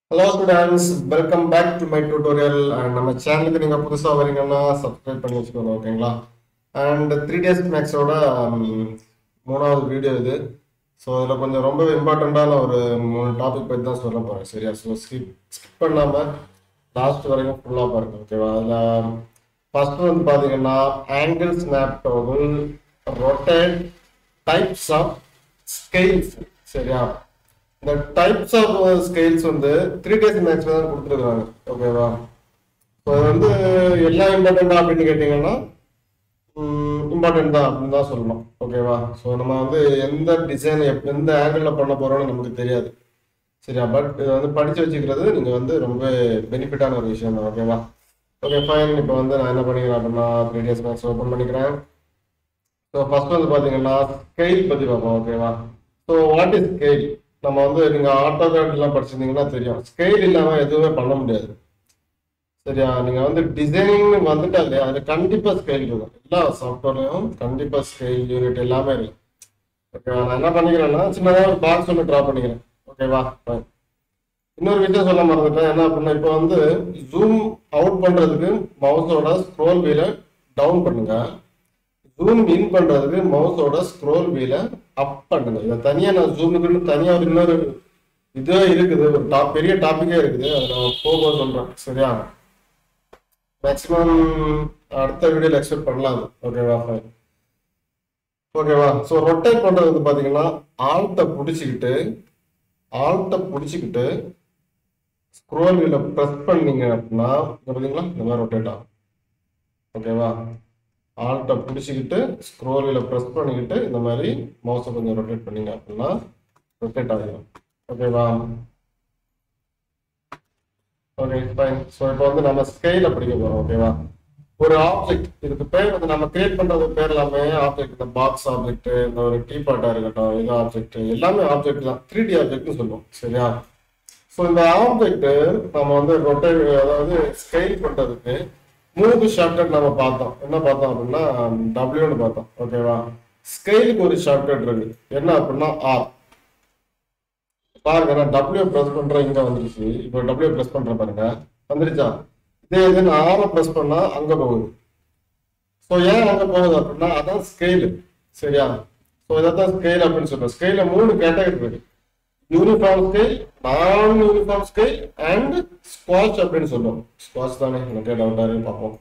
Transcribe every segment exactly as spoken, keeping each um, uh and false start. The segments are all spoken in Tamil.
Hello students, welcome back to my tutorial and நம்ம சேனலுக்கு நீங்க புதுசா வரீங்கன்னா subscribe பண்ணி வச்சுக்கோங்க ஓகேங்களா. And three days max ஓட மூணாவது வீடியோ இது. ஸோ இதில் கொஞ்சம் ரொம்ப இம்பார்ட்டண்ட்டான ஒரு மூணு டாபிக் பற்றி தான் சொல்ல போகிறேன் சரியா. ஸோ ஸ்கிப் ஸ்கிப் பண்ணாமல் லாஸ்ட் வரைக்கும் ஃபுல்லாக பாருங்க ஓகேவா. அதில் ஃபர்ஸ்ட் வந்து பார்த்தீங்கன்னா angle snap toggle rotate types of scales சரியா. இந்த டைப்ஸ் ஆஃப் ஸ்கேல்ஸ் வந்து த்ரீ டேஸ் மேக்ஸ்ல தான் கொடுத்துருக்காங்க ஓகேவா. ஸோ அது வந்து எல்லாம் இம்பார்ட்டண்டா அப்படின்னு கேட்டீங்கன்னா இம்பார்ட்டன்ட் தான் அப்படின்னு தான் சொல்லணும் ஓகேவா. ஸோ நம்ம வந்து எந்த டிசைன் எந்த ஆங்கிளில் பண்ண போறோம்னு நமக்கு தெரியாது சரியா. பட் இதை வந்து படிச்சு வச்சுக்கிறது நீங்க வந்து ரொம்ப பெனிஃபிட்டான ஒரு விஷயம் தான் ஓகேவா. Okay fine. இப்போ வந்து நான் என்ன பண்ணிக்கிறேன் அப்படின்னா த்ரீ டேஸ் மேக்ஸ் ஓப்பன் பண்ணிக்கிறேன். ஸோ ஃபர்ஸ்ட் வந்து பார்த்தீங்கன்னா ஸ்கேல் பற்றி பார்ப்போம் ஓகேவா. So what is scale? நம்ம வந்து நீங்க ஆட்டோகேட் எல்லாம் படிச்சிருந்தீங்கன்னா தெரியும், ஸ்கேல் இல்லாம எதுவுமே பண்ண முடியாது சரியா. நீங்க வந்து டிசைனிங் வந்துட்டாலே அது கண்டிப்பா ஸ்கேல் இருக்கும். எல்லா சாஃப்ட்வேர்லயும் கண்டிப்பா ஸ்கேல் யூனிட் எல்லாமே இருக்கு ஓகேவா. நான் என்ன பண்ணிக்கிறேன்னா சின்னதாக ஒரு பாக்ஸ் ஒன்று ட்ரா பண்ணிக்கிறேன் ஓகேவா. இன்னொரு விஷயம் சொல்ல மறந்துட்டேன், என்ன அப்படின்னா இப்போ வந்து ஜூம் அவுட் பண்றதுக்கு மவுஸோட ஸ்க்ரோல் வீல டவுன் பண்ணுங்க, ஜூம் இன் பண்றதுக்கு மவுஸோட ஸ்க்ரோல் வீல அப் பண்ணுங்க. இதை தனியா நான் ஜூமுக்குன்னு தனியா ஒரு இன்னொரு இதுவே இருக்குது, ஒரு டாப் பெரிய டாபிக்கே இருக்குது, அதை நான் போக சொல்றேன் சரியா. மேக்சிமம் அடுத்த வீடியோல எக்ஸ்பெக்ட் பண்ணலாம் ஓகேவா. ஓகேவா. ஸோ ரொட்டேட் பண்றது வந்து பாத்தீங்கன்னா ஆல்ட்டை பிடிச்சிக்கிட்டு ஆல்ட்டை பிடிச்சிக்கிட்டு ஸ்க்ரோல் வீல ப்ரெஸ் பண்ணீங்க அப்படின்னா பார்த்தீங்களா இந்த மாதிரி ரொட்டேட் ஆகும் ஓகேவா. ஆல்ட்டை பிடிச்சிக்கிட்டு ஸ்க்ரோல் வீல ப்ரெஸ் பண்ணிக்கிட்டு இந்த மாதிரி மவுஸை கொஞ்சம் ரொட்டேட் பண்ணீங்க அப்படின்னா ரொட்டேட் ஆகிடும் ஓகேவா. Okay fine. ஸோ இப்போ வந்து நம்ம ஸ்கேல படிக்க போறோம் ஓகேவா. ஒரு ஆப்ஜெக்ட், இதுக்கு பேர் வந்து நம்ம கிரியேட் பண்றது பேர் எல்லாமே ஆப்ஜெக்ட். இந்த பாக்ஸ் ஆப்ஜெக்ட், இந்த ஒரு டீபாட்டா இருக்கட்டும், இது ஆப்ஜெக்ட் எல்லாமே ஆப்ஜெக்ட் தான், த்ரீ டி ஆப்ஜெக்ட்னு சொல்லுவோம் சரியா. ஸோ இந்த ஆப்ஜெக்ட் நம்ம வந்து ரொட்டேட் அதாவது ஸ்கேல் பண்றதுக்கு மூணு ஷார்ட்கட் நம்ம பார்த்தோம். என்ன பார்த்தோம் அப்படின்னா டபிள்யூன்னு பார்த்தோம் ஓகேவா. ஸ்கேலுக்கு ஒரு ஷார்ட்கட் இருக்கு, என்ன அப்படின்னா ஆர். பாருங்க நான் டபிள்யூ ப்ரெஸ் பண்றேன், இங்க வந்துருச்சு. இப்போ டபிள்யூ ப்ரெஸ் பண்றேன் பாருங்க வந்துருச்சா. இதே இது நான் ஆரை ப்ரெஸ் பண்ணா அங்க போகுது. ஸோ ஏன் அங்க போகுது அப்படின்னா அதான் ஸ்கேலு சரியா. ஸோ இதான் ஸ்கேல் அப்படின்னு சொல்றோம். ஸ்கேல மூணு கேட்டகரி இருக்கு, uniform scale, non uniform scale and squash அப்படின்னு சொல்லுவோம். ஸ்குவாஷ் தானே எனக்கு டவுட்டாரு பார்ப்போம்.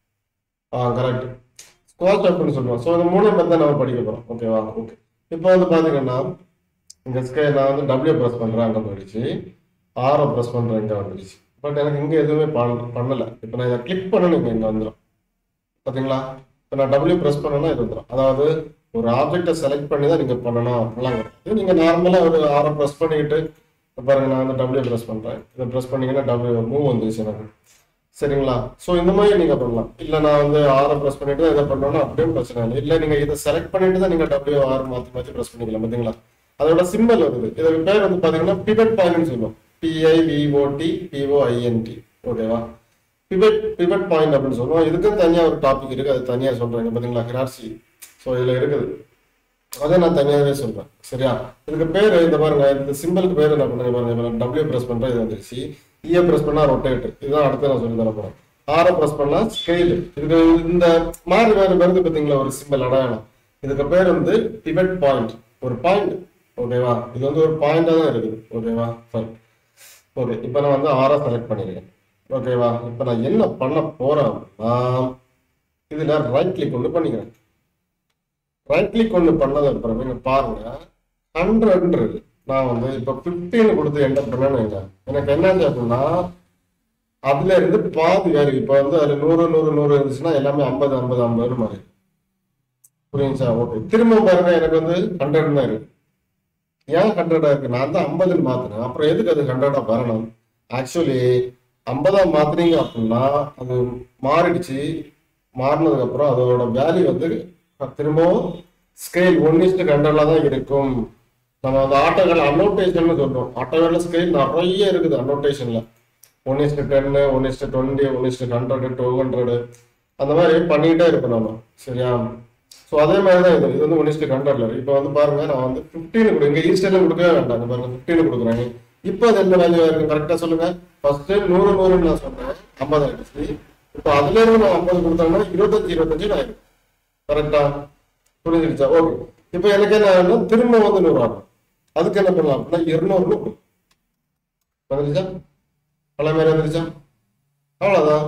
ஆ கரெக்ட், ஸ்குவாஷ் அப்படின்னு சொல்லுவோம். ஸோ இந்த மூணு பத்தி நம்ம படிக்க போறோம் ஓகேவா. ஓகே இப்போ வந்து பாத்தீங்கன்னா இங்க ஸ்கேல் நான் வந்து டபிள்யூ ப்ரெஸ் பண்றேன் அங்க போயிடுச்சு, ஆரோ ப்ரெஸ் பண்றேன் இங்க வந்துடுச்சு. பட் எனக்கு இங்க எதுவுமே பண்ணல. இப்போ நான் இதை கிளிக் பண்ணணும், இங்க வந்துடும் பாத்தீங்களா. இப்போ நான் டபிள்யூ ப்ரெஸ் பண்ணேன்னா இது வந்துடும். அதாவது ஒரு ஆப்ஜெக்டை செலக்ட் பண்ணி தான் நீங்க பண்ணணும் அப்படிலாம் கிடையாது. நீங்க நார்மலா ஒரு ஆரோ ப்ரெஸ் பண்ணிக்கிட்டு பாருங்க நான் வந்து டபிள்யூ ப்ரெஸ் பண்றேன், இதை ப்ரெஸ் பண்ணீங்கன்னா டபிள்யூ மூவ் வந்துச்சு எனக்கு சரிங்களா. ஸோ இந்த மாதிரி நீங்க பண்ணலாம். இல்ல நான் வந்து ஆரை ப்ரெஸ் பண்ணிட்டு தான் இதை பண்ணோம்னா அப்படியே பிரச்சனை இல்லை. இல்ல நீங்க இதை செலக்ட் பண்ணிட்டு தான் நீங்க டபிள்யூ ஆர் மாத்தி மாத்தி ப்ரெஸ் பண்ணிக்கலாம் பாத்தீங்களா. அதோட சிம்பிள் வருது. இதோட பேர் வந்து பாத்தீங்கன்னா பிவட் பாயிண்ட்னு சொல்லுவோம், பிஐவிஓடி பிஓஐஎன்டி ஓகேவா. பிவட் பிவட் பாயிண்ட் அப்படின்னு சொல்லுவோம். இதுக்கு தனியா ஒரு டாபிக் இருக்கு, அது தனியா சொல்றேன் பாத்தீங்களா, ஹிரார்சி. ஸோ இதுல இருக்குது, அதை நான் தனியாகவே சொல்றேன் சரியா. இதுக்கு பேரு இந்த பாருங்க, இந்த சிம்பிளுக்கு பேர் என்ன பண்ணுங்க பாருங்க, டபிள்யூ ப்ரெஸ் பண்றேன் இது வந்துருச்சு, இஏ ப்ரெஸ் பண்ணா ரொட்டேட், இதுதான் அடுத்து நான் சொல்லி தர போறேன். ஆரை ப்ரெஸ் பண்ணா ஸ்கேல். இதுக்கு இந்த மாறி வேறு வருது பாத்தீங்களா ஒரு சிம்பிள் அடையாளம். இதுக்கு பேர் வந்து பிவட் பாயிண்ட், ஒரு பாயிண்ட் ஓகேவா. இது வந்து ஒரு பாயிண்டா தான் இருக்குது ஓகேவா. ஃபைன். ஓகே இப்போ நான் வந்து ஆரா செலக்ட் பண்ணிருக்கேன் ஓகேவா. இப்போ நான் என்ன பண்ண போறேன் அப்படின்னா இதுல ரைட் கிளிக் ஒன்று பண்ணிக்கிறேன். ரைட் கிளிக் ஒன்று பண்ணது அப்புறம் நீங்க பாருங்க ஹண்ட்ரட் நான் வந்து இப்போ பிப்டீன் கொடுத்து என்டர் பண்ணேன்னு எனக்கு என்னாச்சு அப்படின்னா அதுல இருந்து பாதி வேறு. இப்போ வந்து அதுல நூறு நூறு நூறு இருந்துச்சுன்னா எல்லாமே ஐம்பது ஐம்பது ஐம்பது மாதிரி புரியுங்களா. ஓகே திரும்ப பாருங்க எனக்கு வந்து ஹண்ட்ரட் தான் இருக்கு. ஏன் ஹண்ட்ரடா இருக்கு? நான் தான் ஐம்பதுன்னு மாத்தினேன், அப்புறம் எதுக்கு அது ஹண்ட்ரடா வரணும்? ஆக்சுவலி ஐம்பதா மாத்தினீங்க அப்படின்னா அது மாறிடுச்சு. மாறினதுக்கு அப்புறம் அதோட வேல்யூ வந்து திரும்பவும் ஸ்கேல் ஒன் இஸ்டு ஹண்ட்ரட்ல தான் இருக்கும். நம்ம அந்த ஆட்டோகள் அனோட்டேஷன் சொல்றோம். ஆட்டோவேல ஸ்கேல் நிறைய இருக்குது அனோட்டேஷன்ல, ஒன் இஸ்டு டென்னு one is to twenty one is to hundred two hundred அந்த மாதிரி பண்ணிக்கிட்டே இருக்கும் நம்ம சரியா. ஸோ அதே மாதிரி தான் இது இது வந்து ஒன் இஸ்டு ஹண்ட்ரட்ல. இப்போ வந்து பாருங்க நான் வந்து ஃபிஃப்டீன் கொடுங்க, ஈஸ்டர்ல கொடுக்கவே வேண்டாம் பாருங்க, ஃபிஃப்டீன் கொடுக்குறேன். இப்போ அது என்ன வேல்யூ இருக்கு கரெக்டா சொல்லுங்க. ஃபர்ஸ்ட் நூறு நூறுன்னு நான் சொன்னேன், ஐம்பது ஆயிடுச்சு. இப்போ அதுல இருந்து நான் ஐம்பது கொடுத்தாங்கன்னா இருபத்தஞ்சு இருபத்தஞ்சு ஆயிடும். கரெக்டா புரிஞ்சிருச்சா? ஓகே. இப்போ எனக்கு என்ன திரும்ப வந்து நூறு ஆகும். அதுக்கு என்ன பண்ணலாம் அப்படின்னா இருநூறு வந்துருச்சா, பல மாதிரி வந்துருச்சா, அவ்வளவுதான்.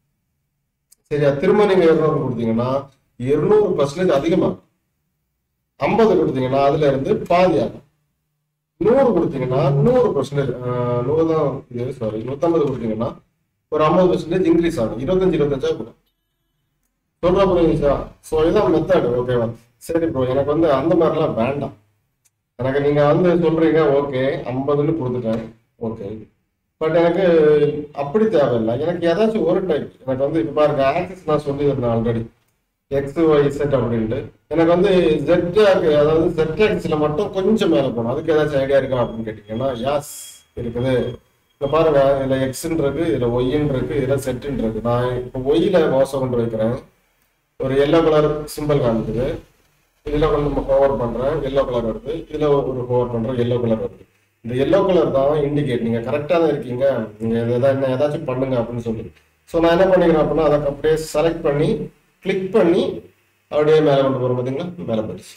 சரியா? திரும்ப நீங்க இருநூறு கொடுத்தீங்கன்னா இருநூறு பர்சன்டேஜ் அதிகமாகும். ஐம்பது கொடுத்தீங்கன்னா அதுல இருந்து பாதி ஆகும். நூறு கொடுத்தீங்கன்னா நூறு பர்சன்டேஜ் நூறு தான் இது சாரி நூத்தம்பது கொடுத்தீங்கன்னா ஒரு ஐம்பது பர்சன்டேஜ் இன்க்ரீஸ் ஆகும். இருபத்தஞ்சு இருபத்தஞ்சா கூட சொல்ற புரியுங்களா? ஸோ இதான் மெத்தட். ஓகேவா? சரி ப்ரோ, எனக்கு வந்து அந்த மாதிரிலாம் வேண்டாம். எனக்கு நீங்க வந்து சொல்றீங்க ஓகே ஐம்பதுன்னு கொடுத்துட்டேன், ஓகே. பட் எனக்கு அப்படி தேவையில்லை. எனக்கு ஏதாச்சும் ஒரு டைப் எனக்கு வந்து இப்போ பாருங்க, ஆக்சிஸ் நான் சொல்லியிருந்தேன் ஆல்ரெடி, எக்ஸ் ஒய் செட் அப்படின்ட்டு. எனக்கு வந்து ஜெட் அதாவது ஜெட் ஆக்சிஸ்ல மட்டும் கொஞ்சம் மேலே போகணும். அதுக்கு ஏதாச்சும் ஐடியா இருக்கா அப்படின்னு கேட்டீங்கன்னா யாஸ் இருக்குது. இப்போ பாருங்க, இதுல எக்ஸ்ன்னு இருக்கு, இதுல ஒய்ன்னு இருக்கு, இதுல செட்டுன்னு இருக்கு. நான் இப்போ ஒய்ல மோசம் கொண்டு வைக்கிறேன், ஒரு எல்லோ கலர் சிம்பிள் காமிக்குது. இதுல கொஞ்சம் ஹோவர் பண்றேன், எல்லோ கலர் வருது. இதுல ஒரு ஹோவர் பண்றேன், எல்லோ கலர் வருது. இந்த எல்லோ கலர் தான் இண்டிகேட் நீங்க கரெக்டா தான் இருக்கீங்க, நீங்க எதாவது என்ன ஏதாச்சும் பண்ணுங்க அப்படின்னு சொல்லி. ஸோ நான் என்ன பண்ணிக்கிறேன் அப்படின்னா அதை அப்படியே செலக்ட் பண்ணி கிளிக் பண்ணி அப்படியே மேலே கொண்டு வரோம். பார்த்தீங்களா? மேலே போயிடுச்சு.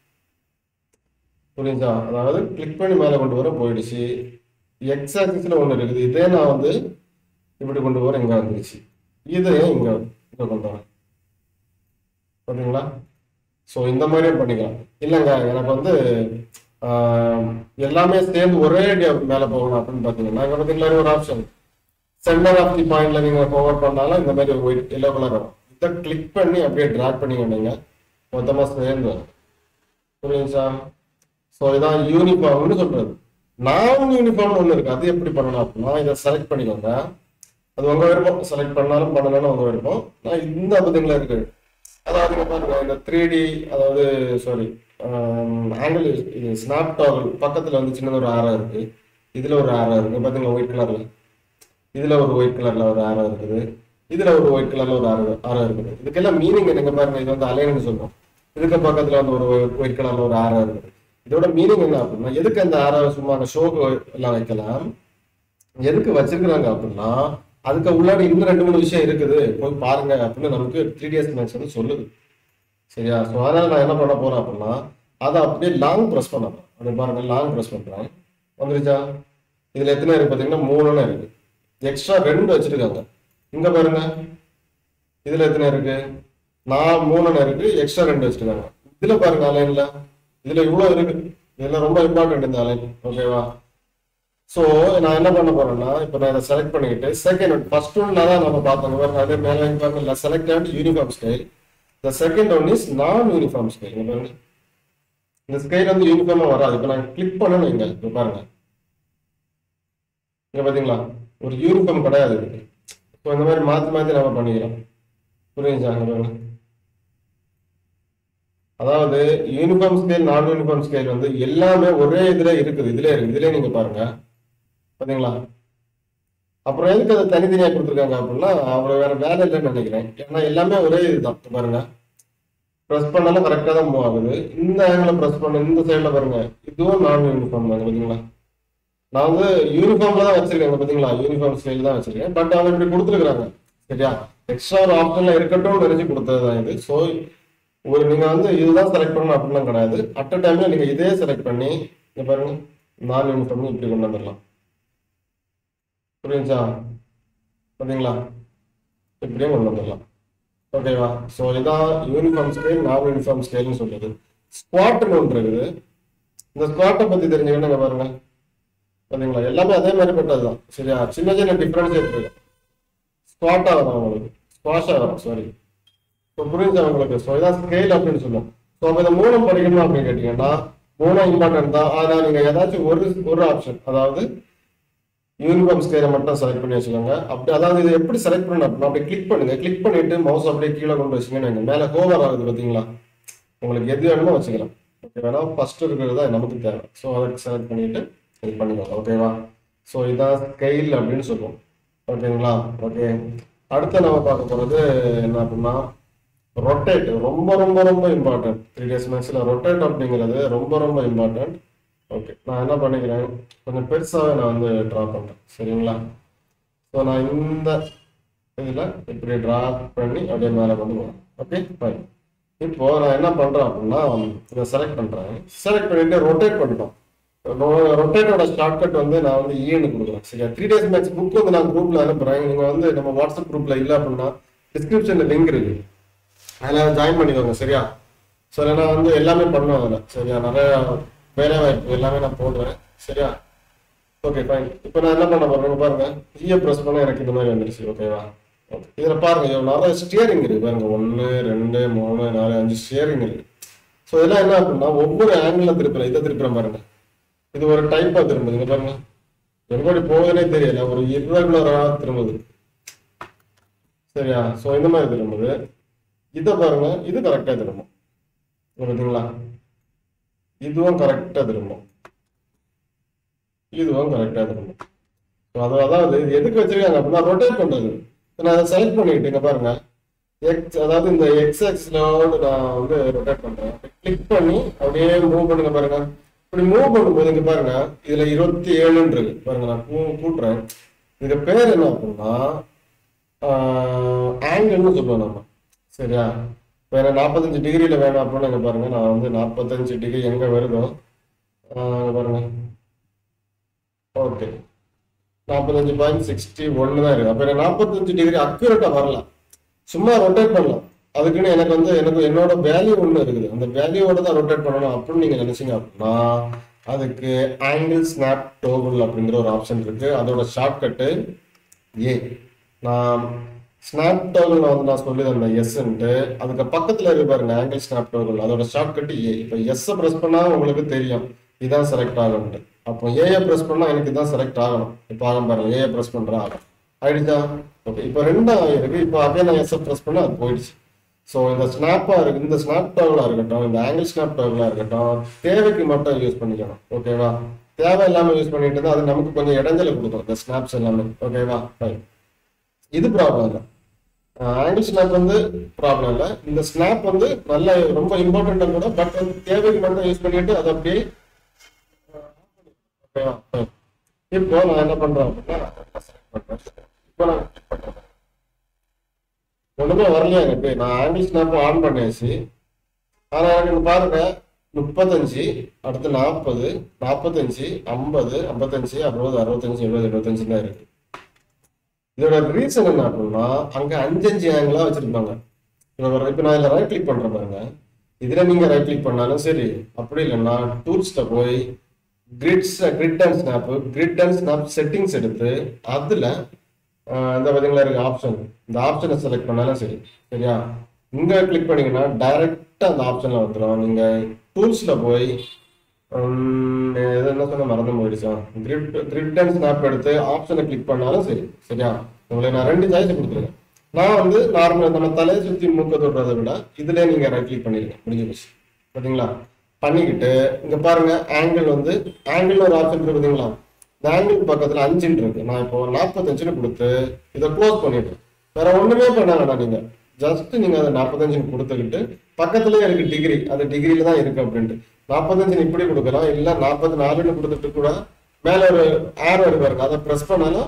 புரியுதா? அதாவது கிளிக் பண்ணி மேலே கொண்டு வர போயிடுச்சு. எக்ஸ் ஆக்சிஸ்ல ஒன்று இருக்குது, இதே நான் வந்து இப்படி கொண்டு வர இங்க வந்துருச்சு. இதே இங்க இங்க கொண்டு வரேன். பார்த்தீங்களா? ஸோ இந்த மாதிரியே பண்ணிக்கலாம். இல்லைங்க எனக்கு வந்து எல்லாமே சேர்ந்து ஒரே மேலே போகணும் அப்படின்னு பார்த்தீங்கன்னா இங்கே பார்த்தீங்களா ஒரு ஆப்ஷன் சென்டர் ஆஃப் தி பாயிண்ட்ல நீங்க கவர் பண்ணாலும் இந்த மாதிரி ஒயிட் எல்லோ கலர் வரும். இதை கிளிக் பண்ணி அப்படியே ட்ராக் பண்ணிக்கிட்டீங்க, மொத்தமாக சேர்ந்து வரும். புரியுதா? ஸோ இதான் யூனிஃபார்ம்னு சொல்றது. நான் யூனிஃபார்ம் ஒன்று இருக்கு, அது எப்படி பண்ணணும் அப்படின்னா இதை செலக்ட் பண்ணிக்கோங்க. அது உங்க விருப்பம், செலக்ட் பண்ணாலும் பண்ணலாம்னு உங்க விருப்பம். நான் இந்த பத்திங்களா இருக்கு, அதாவது பாருங்க இந்த த்ரீ டி அதாவது சாரி ஆங்கிள் ஸ்னாப் டாகல் பக்கத்துல வந்து சின்னது ஒரு ஆரோ இருக்கு, இதுல ஒரு ஆரோ இருக்கு பாத்தீங்களா ஒயிட் கலர்ல, இதுல ஒரு ஒயிட் கலர்ல ஒரு ஆரோ இருக்குது, இதுல ஒரு ஒயிட் கலர்ல ஒரு ஆரோ ஆரோ இருக்குது. இதுக்கெல்லாம் மீனிங் என்னங்க பாருங்க, இது வந்து அலைன்னு சொல்றோம். இதுக்கு பக்கத்துல வந்து ஒரு ஒயிட் கலர்ல ஒரு ஆரோ இருக்குது. இதோட மீனிங் என்ன அப்படின்னா எதுக்கு அந்த ஆரோ சும்மா ஷோக்கு எல்லாம் வைக்கலாம், எதுக்கு வச்சிருக்கிறாங்க அப்படின்னா அதுக்கு உள்ளாடி இன்னும் ரெண்டு மூணு விஷயம் இருக்குது, போய் பாருங்க அப்படின்னு நமக்கு த்ரீ டிஎஸ் மேக்ஸ் வந்து சொல்லுது. சரியா? ஸோ அதனால நான் என்ன பண்ண போறேன் அப்படின்னா அதை அப்படியே லாங் ப்ரெஸ் பண்ணணும். அப்படி பாருங்க, லாங் ப்ரெஸ் பண்றேன், வந்துருச்சா? இதுல எத்தனை இருக்கு பார்த்தீங்கன்னா மூணுன்னு இருக்கு, எக்ஸ்ட்ரா ரெண்டு வச்சிருக்காங்க. இங்க பாருங்க இதுல எத்தனை இருக்கு, நான் மூணுன்னு இருக்கு, எக்ஸ்ட்ரா ரெண்டு வச்சிருக்காங்க. இதுல பாருங்க அலைன்ல இதுல இவ்வளவு இருக்கு, இதெல்லாம் ரொம்ப இம்பார்ட்டன்ட் இந்த அலைன். ஓகேவா? ஸோ நான் என்ன பண்ண போறேன்னா இப்போ நான் இதை செலக்ட் பண்ணிக்கிட்டு செகண்ட் ஒன் ஃபர்ஸ்ட் ஒன்ல தான் நம்ம பார்த்தோம் பாருங்க, அதே மேலே பாருங்க select uniform style. The second one is non uniform style. பாருங்க இந்த ஸ்கைல் வந்து யூனிஃபார்மா வராது. இப்போ நான் கிளிக் பண்ணணும் இங்க, இப்போ பாருங்க இங்க பாத்தீங்களா ஒரு யூனிஃபார்ம் கிடையாது. இப்போ இந்த மாதிரி மாத்தி மாத்தி நம்ம பண்ணிக்கிறோம். புரியுதா? பாருங்க, அதாவது uniform scale non uniform scale வந்து எல்லாமே ஒரே இதுல இருக்குது, இதுல இருக்கு, இதுல நீங்க பாருங்க பாத்தீங்களா? அப்புறம் எதுக்கு அதை தனித்தனியா கொடுத்துருக்காங்க அப்படின்னா அப்புறம் வேற வேலை இல்லைன்னு நினைக்கிறேன். ஏன்னா எல்லாமே ஒரே இதுதான். பாருங்க ப்ரெஸ் பண்ணாலும் கரெக்டா தான் மூவ் ஆகுது. இந்த ஆங்கிள் ப்ரெஸ் பண்ண இந்த சைட்ல பாருங்க, இதுவும் நான் யூனிஃபார்ம் தாங்க. பாத்தீங்களா? நான் வந்து யூனிஃபார்ம்ல தான் வச்சிருக்கேன். பாத்தீங்களா? யூனிஃபார்ம் ஸ்டைல் தான் வச்சிருக்கேன். பட் அவங்க இப்படி கொடுத்துருக்காங்க. சரியா? எக்ஸ்ட்ரா ஒரு ஆப்ஷன்ல இருக்கட்டும் நினைச்சு கொடுத்ததுதான் இது. ஸோ ஒரு நீங்க வந்து இதுதான் செலக்ட் பண்ணணும் அப்படிலாம் கிடையாது. அட் அ டைம்ல நீங்க இதே செலக்ட் பண்ணி இங்க பாருங்க நான் யூனிஃபார்ம் இப்படி கொண்டு வந்துடலாம். புரியுதா? பாத்தீங்களா? இப்படியே கொண்டு வந்துடலாம். ஓகேவா? ஸோ இதான் யூனிஃபார்ம் ஸ்கேல் நான் யூனிஃபார்ம் ஸ்கேல்னு சொல்றது. ஸ்குவாட்னு ஒன்று இருக்குது. இந்த ஸ்குவாட்டை பத்தி தெரிஞ்சுக்கணுங்க பாருங்க. பாத்தீங்களா? எல்லாமே அதே மாதிரி பட்டதுதான். சரியா? சின்ன சின்ன டிஃபரன்ஸ் இருக்கு. ஸ்குவாட்டா வரும் உங்களுக்கு, ஸ்குவாஷா வரும் சாரி. இப்போ புரியுதா உங்களுக்கு? ஸோ இதான் ஸ்கேல் அப்படின்னு சொல்லுவோம். ஸோ அப்போ இதை மூலம் படிக்கணும் அப்படின்னு கேட்டீங்கன்னா மூலம் இம்பார்ட்டன்ட் தான். ஆனால் நீங்க ஏதாச்சும் ஒரு ஒரு ஆப்ஷன் அதாவது யூனிஃபார்ம் ஸ்கேலை மட்டும் செலக்ட் பண்ணி வச்சுக்கோங்க. அப்படி அதாவது இதை எப்படி செலக்ட் பண்ணணும் அப்படின்னா அப்படியே கிளிக் பண்ணுங்க. கிளிக் பண்ணிட்டு மவுஸ் அப்படியே கீழே கொண்டு வச்சுக்கோங்க. மேலே ஹோவர் ஆகுது பார்த்தீங்களா? உங்களுக்கு எது வேணுமோ வச்சுக்கலாம். ஓகே, வேணா ஃபர்ஸ்ட் இருக்கிறது தான் நமக்கு தேவை. ஸோ அதை செலக்ட் பண்ணிட்டு இது பண்ணிக்கோங்க. ஓகேவா? ஸோ இதான் ஸ்கேல் அப்படின்னு சொல்லுவோம். ஓகேங்களா? ஓகே, அடுத்து நம்ம பார்க்க போகிறது என்ன அப்படின்னா ரொட்டேட். ரொம்ப ரொம்ப ரொம்ப இம்பார்ட்டன்ட். த்ரீ டேஸ் மேக்ஸில் ரொட்டேட் அப்படிங்கிறது ரொம்ப ரொம்ப இம்பார்ட்டன்ட். ஓகே, நான் என்ன பண்ணிக்கிறேன், கொஞ்சம் பெருசாகவே நான் வந்து ட்ரா பண்ணுறேன். சரிங்களா? ஸோ நான் இந்த இதில் இப்படி ட்ரா பண்ணி அப்படியே மேலே கொண்டு போகிறேன். Okay fine. இப்போ நான் என்ன பண்ணுறேன் அப்படின்னா, இதை செலக்ட் பண்ணுறேன். செலக்ட் பண்ணிட்டு ரொட்டேட் பண்ணிட்டோம். ரொட்டேட்டோட ஷார்ட்கட் வந்து நான் வந்து ஈன்னு கொடுக்குறேன். சரியா? த்ரீ டேஸ் மேக்ஸ் புக் வந்து நான் குரூப்பில் அனுப்புகிறேன். நீங்கள் வந்து நம்ம வாட்ஸ்அப் குரூப்பில் இல்லை அப்படின்னா டிஸ்கிரிப்ஷனில் லிங்க் இருக்கு, அதில் ஜாயின் பண்ணிக்கோங்க. சரியா? ஸோ நான் வந்து எல்லாமே பண்ணுவேன் அதில். சரியா? நிறைய வேலை வாய்ப்பு எல்லாமே நான் போடுறேன். சரியா? Okay fine. இப்போ நான் என்ன பண்ண போறேன் பாருங்க, ஈயை ப்ரெஸ் பண்ண எனக்கு இந்த மாதிரி வந்துருச்சு. ஓகேவா? ஓகே, இதில் பாருங்க நிறைய ஸ்டியரிங் இருக்கு பாருங்க. ஒன்று ரெண்டு மூணு நாலு அஞ்சு ஸ்டியரிங் இருக்கு. ஸோ இதெல்லாம் என்ன அப்படின்னா ஒவ்வொரு ஆங்கிளில் திருப்புறேன். இதை திருப்புறேன் பாருங்க, இது ஒரு டைப்பாக திரும்புது. இங்க பாருங்க, எப்படி போகுதுன்னே தெரியல, ஒரு இர்ரெகுலராக திரும்புது. சரியா? ஸோ இந்த மாதிரி திரும்புது. இதை பாருங்க, இது கரெக்டாக திரும்பும். பார்த்தீங்களா? இதுவும் கரெக்டாக திரும்பும், இதுவும் கரெக்டாக திரும்பும். அது அதாவது இது எதுக்கு வச்சிருக்காங்க அப்படின்னா ரொட்டேட் பண்றது. நான் அதை செலக்ட் பண்ணிக்கிட்டு இங்க பாருங்க, எக்ஸ் அதாவது இந்த எக்ஸ் ஆக்சிஸ்ல நான் வந்து ரொட்டேட் பண்றேன். கிளிக் பண்ணி அப்படியே மூவ் பண்ணுங்க பாருங்க. இப்படி மூவ் பண்ணும்போது இங்க பாருங்க, இதுல இருபத்தி ஏழுன்னு இருக்கு பாருங்க. நான் கூ கூட்டுறேன். இதுக்கு பேர் என்ன அப்படின்னா ஆங்கிள்னு சொல்லுவோம் நம்ம. சரியா? இப்போ எனக்கு நாற்பத்தஞ்சு டிகிரியில வேணும் அப்படின்னு இங்க பாருங்க, நான் வந்து நாற்பத்தஞ்சு டிகிரி எங்க வருதோ பாருங்க. ஓகே, நாற்பத்தஞ்சு பாயிண்ட் சிக்ஸ்டி ஒன்னு தான் இருக்கு. அப்போ எனக்கு நாற்பத்தஞ்சு டிகிரி அக்யூரேட்டா வரல, சும்மா ரொட்டேட் பண்ணலாம். அதுக்குன்னு எனக்கு வந்து எனக்கு என்னோட வேல்யூ ஒன்று இருக்குது, அந்த வேல்யூவோட தான் ரொட்டேட் பண்ணணும் அப்படின்னு நீங்க நினைச்சீங்க அப்படின்னா அதுக்கு ஆங்கிள் ஸ்னாப் டோகுல் அப்படிங்கிற ஒரு ஆப்ஷன் இருக்கு. அதோட ஷார்ட்கட்டு ஏ. நான் ஸ்னாப் டோகுல் வந்து நான் சொல்லி அந்த எஸ்ன்ட்டு அதுக்கு பக்கத்துல இருக்கு பாருங்க ஆங்கிள் ஸ்னாப் டோகுல், அதோட ஷார்ட்கட்டு ஏ. இப்போ எஸ் ப்ரெஸ் பண்ணா உங்களுக்கு தெரியும் இதான் செலக்ட் ஆகும்ட்டு. அப்போ ஏஐ ப்ரெஸ் பண்ணா எனக்கு இதான் செலக்ட் ஆகணும். இப்போ ஆகும் பாருங்க, ஏஐ ப்ரெஸ் பண்றா ஆகும். ஆயிடுச்சா? ஓகே, இப்போ ரெண்டாக இருக்கு. இப்போ அதே நான் எஸ் ப்ரெஸ் பண்ணா அது போயிடுச்சு. ஸோ இந்த ஸ்னாப்பா இருக்கு, இந்த ஸ்னாப் டோகுலா இருக்கட்டும், இந்த ஆங்கிள் ஸ்னாப் டோகுலா இருக்கட்டும், தேவைக்கு மட்டும் யூஸ் பண்ணிக்கணும். ஓகேவா? தேவை இல்லாம யூஸ் பண்ணிட்டு இருந்தா அது நமக்கு கொஞ்சம் இடைஞ்சல கொடுக்கும் இந்த ஸ்னாப்ஸ் எல்லாமே. ஓகேவா? இது ப்ராப்ளம் இல்லை. ஆங்கிள் ஸ்னாப் வந்து ப்ராப்ளம் இல்லை. இந்த ஸ்னாப் வந்து நல்ல ரொம்ப இம்பார்ட்டன்டா கூட, பட் வந்து தேவைக்கு மட்டும் யூஸ் பண்ணிட்டு அதை அப்படியே. இப்போ நான் என்ன பண்றேன் அப்படின்னா இப்போ நான் ஒண்ணுமே வரலையா எனக்கு, நான் ஆங்கிள் ஸ்னாப் ஆன் பண்ணியாச்சு. ஆனா எனக்கு பாருங்க முப்பத்தஞ்சு, அடுத்து நாற்பது, நாற்பத்தஞ்சு, ஐம்பது, ஐம்பத்தஞ்சு, அறுபது, அறுபத்தஞ்சு, எழுபது, எழுபத்தஞ்சு தான் இருக்கு. இதோட ரீசன் என்ன அப்படின்னா அங்க அஞ்சு அஞ்சு ஆங்கிளா வச்சிருப்பாங்க. இப்ப நான் இதுல ரைட் கிளிக் பண்றேன் பாருங்க, இதுல நீங்க ரைட் கிளிக் பண்ணாலும் சரி, அப்படி இல்லைன்னா டூல்ஸ்ல போய் grids grid and snap grid and snap settings எடுத்து அதுல இந்த பார்த்தீங்களா இருக்கு ஆப்ஷன், இந்த ஆப்ஷனை செலக்ட் பண்ணாலும் சரி. சரியா? இங்க கிளிக் பண்ணீங்கன்னா டைரக்டா அந்த ஆப்ஷன்ல வந்துடும். நீங்க டூல்ஸ்ல போய் என்ன சொன்ன மறந்து போயிடுச்சா, கிரிட் கிரிட் அண்ட் ஸ்னாப் எடுத்து ஆப்ஷனை கிளிக் பண்ணாலும் சரி. சரியா? உங்களுக்கு நான் ரெண்டு சாய்ஸ் கொடுத்துருக்கேன். நான் வந்து நார்மல் நம்ம தலையை சுற்றி மூக்க தொடுறதை விட இதுல நீங்க ரைட் கிளிக் பண்ணிருக்கேன், முடிஞ்சு போச்சு. பார்த்தீங்களா? பண்ணிக்கிட்டு இங்க பாருங்க ஆங்கிள் வந்து ஆங்கிள் ஒரு ஆப்ஷன் இருக்கு பார்த்தீங்களா, இந்த ஆங்கிள் பக்கத்துல அஞ்சுன்னு இருக்கு. நான் இப்போ நாற்பத்தஞ்சுன்னு கொடுத்து இதை க்ளோஸ் பண்ணிட்டேன். வேற ஒண்ணுமே பண்ண வேண்டாம், நீங்க ஜஸ்ட் நீங்க அதை நாற்பத்தஞ்சுன்னு கொடுத்துக்கிட்டு பக்கத்துலயே இருக்கு டிகிரி, அது டிகிரியில தான் இருக்கு அப்படின்ட்டு நாற்பத்தஞ்சுன்னு இப்படி கொடுக்கலாம். இல்ல நாற்பத்தி நாலுன்னு கொடுத்துட்டு கூட மேல ஒரு ஆரோ இருக்கு, அதை ப்ரெஸ் பண்ணாலும்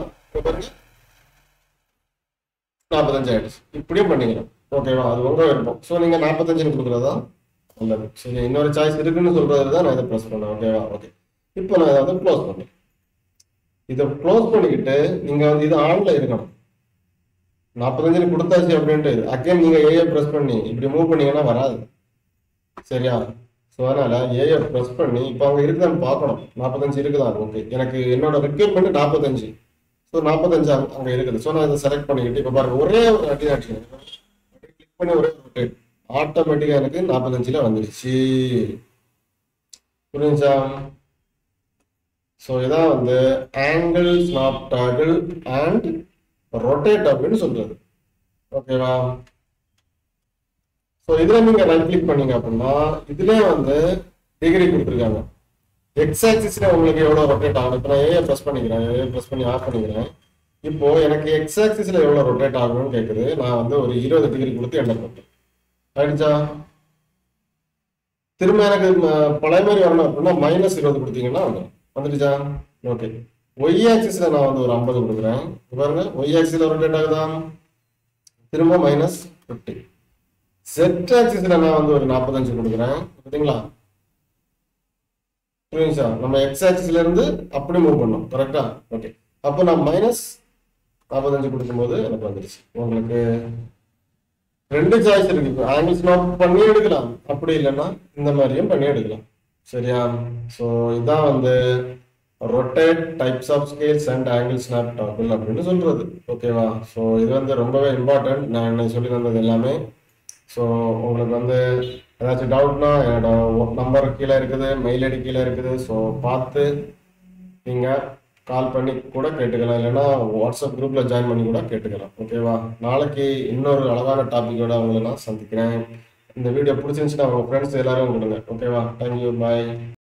நாற்பத்தஞ்சு ஆயிடுச்சு. இப்படியும் பண்ணிக்கலாம். ஓகேவா? அது உங்க விருப்பம். ஸோ நீங்க நாற்பத்தஞ்சுன்னு கொடுக்குறதா நல்லது. சரி, இன்னொரு சாய்ஸ் இருக்குன்னு சொல்றது தான் நான் இதை ப்ரெஸ் பண்ணேன். ஓகேவா? ஓகே, இப்போ நான் இதை வந்து க்ளோஸ் பண்ணேன். இதை க்ளோஸ் பண்ணிக்கிட்டு நீங்க வந்து இது ஆன்ல இருக்கணும். நாற்பத்தஞ்சுன்னு கொடுத்தாச்சு அப்படின்ட்டு அகைன் நீங்க ஏஐ ப்ரெஸ் பண்ணி இப்படி மூவ் பண்ணீங்கன்னா வராது. சரியா? ஸோ அதனால ஏஐ ப்ரெஸ் பண்ணி இப்போ அங்கே இருக்குதான்னு பார்க்கணும். நாற்பத்தஞ்சு இருக்குதா? ஓகே, எனக்கு என்னோட ரெக்யர்மெண்ட் நாற்பத்தஞ்சு. ஸோ நாற்பத்தஞ்சு அங்கே இருக்குது. ஸோ நான் இதை செலக்ட் பண்ணிக்கிட்டு இப்போ பாருங்க ஒரே ஒரு அடி ஆச்சு, கிளிக் பண்ணி ஒரே ஒரு ஆட்டோமேட்டிக்கா எனக்கு நாற்பத்தஞ்சுல வந்துடுச்சு. புரிஞ்சா? ஸோ இதான் வந்து angle snap toggle and rotate அப்படின்னு சொல்றது. ஓகேவா? ஸோ இதுல நீங்க ரைட் கிளிக் பண்ணீங்க அப்படின்னா இதுல வந்து டிகிரி கொடுத்துருக்காங்க. எக்ஸ் ஆக்சிஸ்ல உங்களுக்கு எவ்வளவு ரொட்டேட் ஆகும். இப்போ நான் ஏஐ ப்ரெஸ் பண்ணிக்கிறேன், ஏஐ ப்ரெஸ் பண்ணி ஆஃப் பண்ணிக்கிறேன். இப்போ எனக்கு எக்ஸ் ஆக்சிஸ்ல எவ்வளவு ரொட்டேட் ஆகணும்னு கேட்குது. நான் வந்து ஒரு இருபது டிகிரி கொடுத்து என்டர் பண்றேன். ஆயிடுச்சா? திரும்ப எனக்கு ம- பழைய மாதிரி வரணும் அப்படின்னா மைனஸ் இருபது கொடுத்தீங்கன்னா வந்துடும். வந்துடுச்சா? ஓகே. ஒய் ஆக்சிஸ்ல நான் வந்து ஒரு ஐம்பது கொடுக்குறேன். இங்க பாருங்க, ஒய் ஆக்சிஸ்ல ரொட்டேட் ஆகுதா? திரும்ப மைனஸ் ஃபிஃப்டி. செட் ஆக்சிஸ்ல நான் வந்து ஒரு நாற்பத்தஞ்சு கொடுக்குறேன். பார்த்தீங்களா? புரியுங்களா? நம்ம எக்ஸ் ஆக்சிஸ்ல இருந்து அப்படி மூவ் பண்ணோம். கரெக்டா? ஓகே. அப்போ நான் மைனஸ் நாற்பத்தஞ்சு கொடுக்கும்போது எனக்கு வந்துருச்சு. உங்களுக்கு ரெண்டு சாய்ஸ் இருக்கு. இப்போ ஆங்கிள் ஸ்னாப் பண்ணி எடுக்கலாம், அப்படி இல்லைன்னா இந்த மாதிரியும் பண்ணி எடுக்கலாம். சரியா? ஸோ இதான் வந்து rotate types of scales and angle snap toggle அப்படின்னு சொல்றது. ஓகேவா? ஸோ இது வந்து ரொம்பவே இம்பார்ட்டன்ட். நான் என்ன சொல்லி தந்தது எல்லாமே. ஸோ உங்களுக்கு வந்து ஏதாச்சும் டவுட்னா என்னோட நம்பர் கீழே இருக்குது, மெயில் ஐடி கீழே இருக்குது. ஸோ பார்த்து நீங்கள் கால் பண்ணி கூட கேட்டுக்கலாம், இல்லைன்னா வாட்ஸ்அப் குரூப்பில் ஜாயின் பண்ணி கூட கேட்டுக்கலாம். ஓகேவா? நாளைக்கு இன்னொரு அழகான டாப்பிக்கோட உங்களை நான் சந்திக்கிறேன். இந்த வீடியோ பிடிச்சிருந்துச்சுன்னா உங்கள் ஃப்ரெண்ட்ஸ் எல்லாரும் கொடுங்க. ஓகேவா? தேங்க்யூ, பாய்.